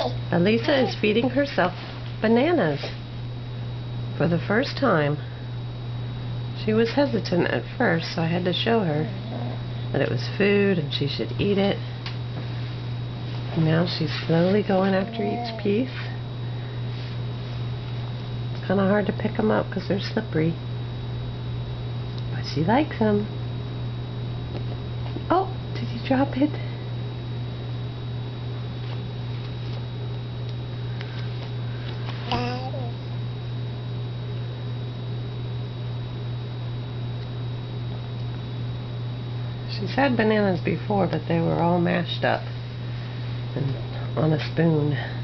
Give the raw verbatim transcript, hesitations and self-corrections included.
Alisa is feeding herself bananas for the first time. She was hesitant at first, so I had to show her that it was food and she should eat it. Now she's slowly going after each piece. It's kind of hard to pick them up because they're slippery, but she likes them. Oh, did you drop it? She's had bananas before, but they were all mashed up and on a spoon.